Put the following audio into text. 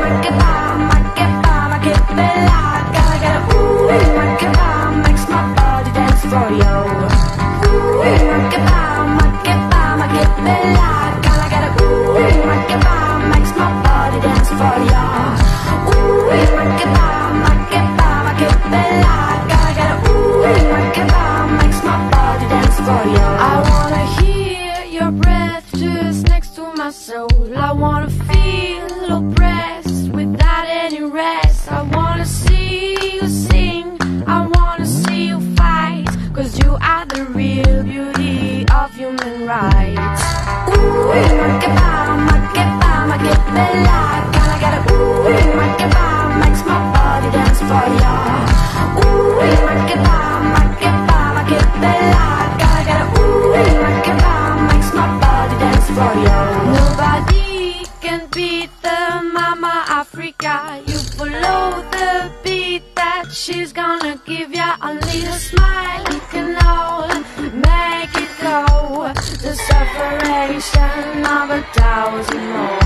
I wanna feel oppressed without any rest. I wanna see you sing, I wanna see you fight, 'cause you are the real beauty of human rights. Ooh, ma che bella, gotta get it. Ooh, makes my body dance for ya. Ooh, ma che bella, gotta get it. Ooh, makes my body dance for ya. Nobody can beat the Mama Africa. You follow the beat that she's gonna give ya. Only a smile can all make it go. The separation of 1,000 more.